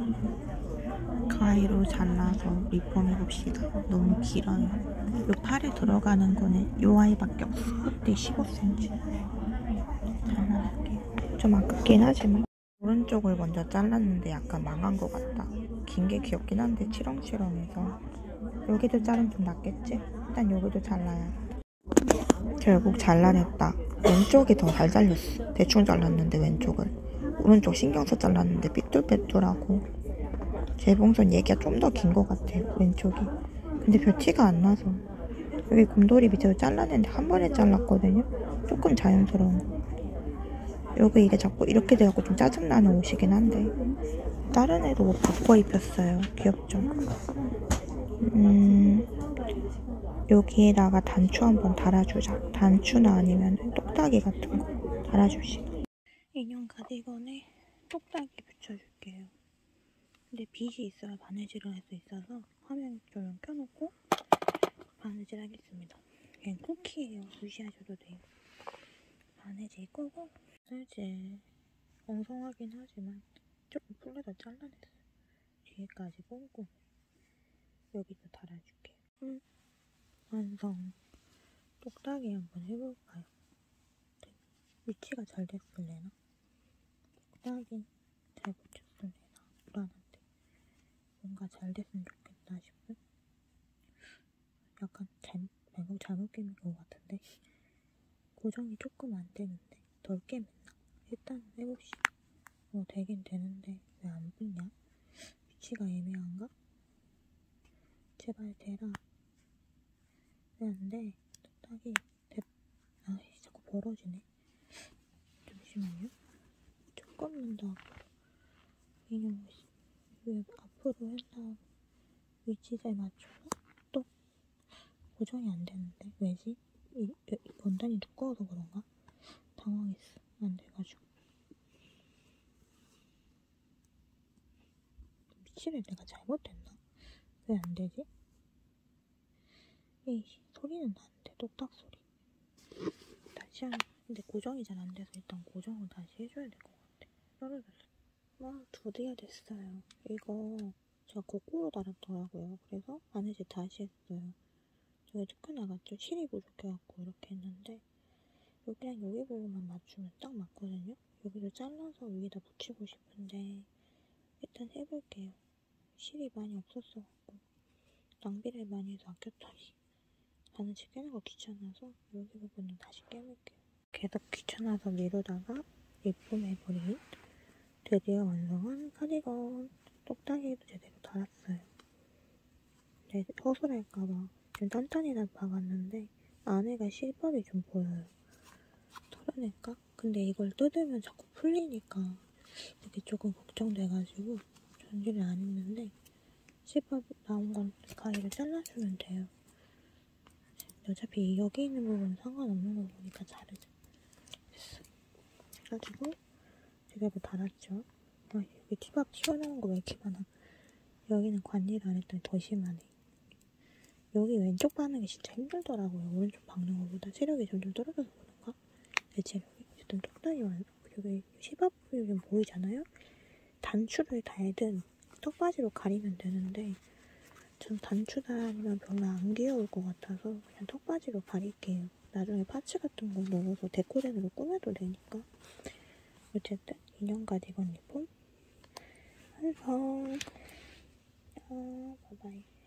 가위로 잘라서 리폼 해봅시다. 너무 길어요. 요 팔에 들어가는 거는 요 아이밖에 없어. 흑대 15cm. 잘라볼게요. 좀 아깝긴 하지만 오른쪽을 먼저 잘랐는데 약간 망한 것 같다. 긴 게 귀엽긴 한데 치렁치렁해서 여기도 자르면 좀 낫겠지? 일단 여기도 잘라야. 결국 잘라냈다. 왼쪽이 더 잘 잘렸어. 대충 잘랐는데 왼쪽을. 오른쪽 신경써 잘랐는데 삐뚤빼뚤하고. 재봉선 얘기가 좀 더 긴 것 같아요. 왼쪽이. 근데 별 티가 안 나서. 여기 곰돌이 밑에서 잘라냈는데 한 번에 잘랐거든요. 조금 자연스러운. 여기 이게 자꾸 이렇게 돼갖고 좀 짜증나는 옷이긴 한데 다른 애도 옷 바꿔 입혔어요. 귀엽죠? 여기에다가 단추 한번 달아주자. 단추나 아니면 똑딱이 같은 거 달아줍시다. 인형 가디건에 똑딱이 붙여줄게요. 근데 빛이 있어야 바느질을 할 수 있어서 화면 조명 켜놓고 바느질 하겠습니다. 그냥 쿠키예요. 무시하셔도 돼요. 바느질 끄고 바느질 엉성하긴 하지만 조금 풀려서 잘라냈어요. 뒤에까지 꼼꼼히 여기도 달아줄게요. 완성. 똑딱이 한번 해볼까요? 위치가 잘 됐을래나? 똑딱이 잘 붙였을래나? 불안한데 뭔가 잘 됐으면 좋겠다 싶은? 약간 잘못 깨민 것 같은데 고정이 조금 안 되는데 덜 깨맸나? 일단 해봅시다. 되긴 되는데 왜 안 붙냐? 위치가 애매한가? 제발 되라. 왜 안 돼? 똑딱이 아이 자꾸 벌어지네. 잠시만요. 조금만 더 앞으로. 인형 왜 앞으로 해서 위치 잘 맞춰서 또 고정이 안 되는데 왜지? 이 원단이 두꺼워서 그런가? 당황했어. 안 돼가지고. 위치를 내가 잘못했나? 왜 안 되지? 에이 소리는 나는데 똑딱 소리. 다시 근데 고정이 잘 안 돼서 일단 고정을 다시 해줘야 될 것 같아. 떨어졌어. 드디어 됐어요. 이거 제가 거꾸로 달았더라고요. 그래서 바느질 다시 했어요. 저기 특허 나갔죠? 실이 부족해갖고 이렇게 했는데 여기랑 여기 부분만 맞추면 딱 맞거든요? 여기를 잘라서 위에다 붙이고 싶은데 일단 해볼게요. 실이 많이 없었어갖고 낭비를 많이 해서 아꼈더니 바느질 깨는 거 귀찮아서 여기 부분은 다시 깨볼게요. 계속 귀찮아서 미루다가 리폼해버린 드디어 완성한 카디건. 똑딱이도 제대로 달았어요. 근데 허술할까봐 좀 단단히 박았는데 안에가 실밥이 좀 보여요. 털어낼까? 근데 이걸 뜯으면 자꾸 풀리니까 이게 조금 걱정돼가지고 전지를 안 했는데 실밥 나온 건 가위로 잘라주면 돼요. 어차피 여기 있는 부분은 상관없는 거 보니까 자르자. 됐어. 그래가지고 제대로 달았죠. 여기 티밥 튀어나온 거 왜 이렇게 많아? 여기는 관리를 안 했더니 더 심하네. 여기 왼쪽 박는 게 진짜 힘들더라고요. 오른쪽 박는 것보다 체력이 점점 떨어져서 그런가? 내 체력이. 어쨌든 똑딱이 완성. 여기 시밥 부위 보이잖아요? 단추를 달든 턱받이로 가리면 되는데 전 단추 달면 별로 안 귀여울 것 같아서 그냥 턱받이로 가릴게요. 나중에 파츠 같은 거 넣어서 데코션으로 꾸며도 되니까. 어쨌든 인형 가디건 리폼 완성. 바이바이.